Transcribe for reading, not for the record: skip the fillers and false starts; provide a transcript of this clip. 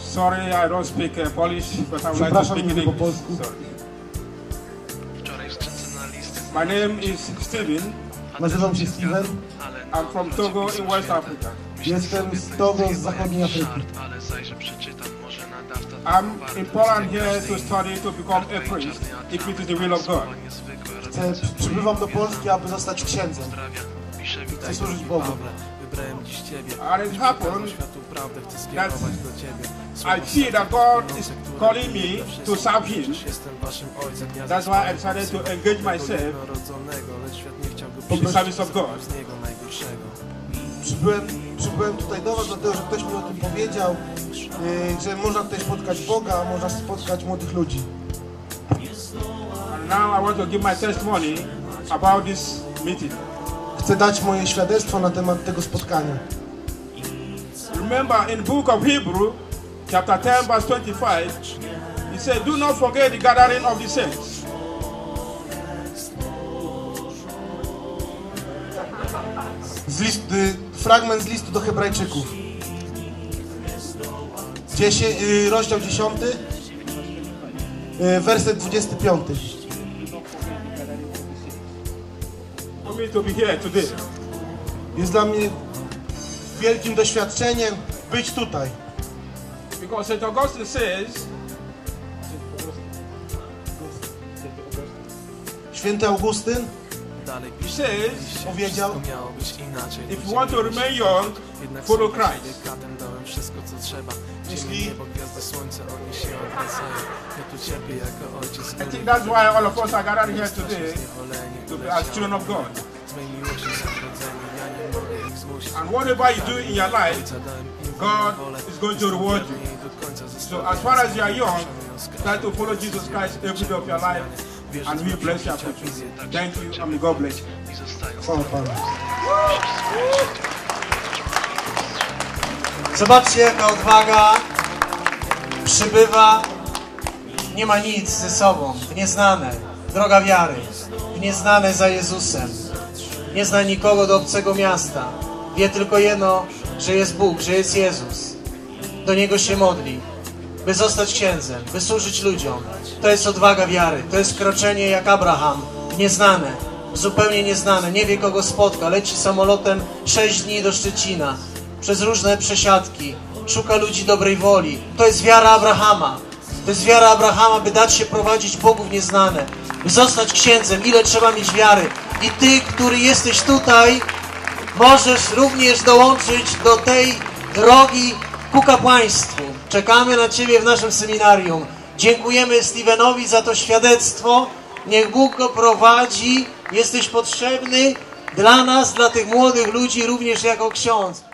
Sorry, I don't speak Polish, but I would like to speak in English. Sorry. My name is Steven. Nazywam się Steven. I'm from Togo in West Africa. Jestem z Togo, z zachodniej Afryki. I'm in Poland here to study to become a priest, if it is the will of God. Przybywam do Polski, aby zostać księdzem. Chcę służyć Bogu. And it happened that I see that God is calling me to serve Him. That's why I decided to engage myself in the service of God. Przybyłem tutaj do was, dlatego że ktoś mi o tym powiedział, że można tutaj spotkać Boga, można spotkać młodych ludzi. And now I want to give my testimony about this meeting. Chcę dać moje świadectwo na temat tego spotkania. Remember in the book of Hebrews, chapter 10, verse 25, he said, "Do not forget the gathering of the saints." Fragment z listu do Hebrajczyków. Rozdział 10, werset 25. For me to be here today. Jest dla mnie wielkim doświadczeniem być tutaj. Because St. Augustine says, Święty Augustyn powiedział, if you want to remain young, follow Christ. jeśli I think that's why all of us are gathered here today to be as children of God. And whatever you do in your life, God is going to reward you. So as far as you are young, try to follow Jesus Christ every day of your life, and He will bless you. Thank you, and may God bless you. Chwała Panu. Zobaczcie, jaka odwaga przybywa, nie ma nic ze sobą, w nieznane, droga wiary, w nieznane za Jezusem, nie zna nikogo do obcego miasta, wie tylko jedno, że jest Bóg, że jest Jezus, do Niego się modli, by zostać księdzem, by służyć ludziom. To jest odwaga wiary, to jest kroczenie jak Abraham, w nieznane, zupełnie nieznane, nie wie kogo spotka, leci samolotem 6 dni do Szczecina, przez różne przesiadki, szuka ludzi dobrej woli. To jest wiara Abrahama. To jest wiara Abrahama, by dać się prowadzić Bogu w nieznane, by zostać księdzem. Ile trzeba mieć wiary. I Ty, który jesteś tutaj, możesz również dołączyć do tej drogi ku kapłaństwu. Czekamy na Ciebie w naszym seminarium. Dziękujemy Stevenowi za to świadectwo. Niech Bóg go prowadzi. Jesteś potrzebny dla nas, dla tych młodych ludzi, również jako ksiądz.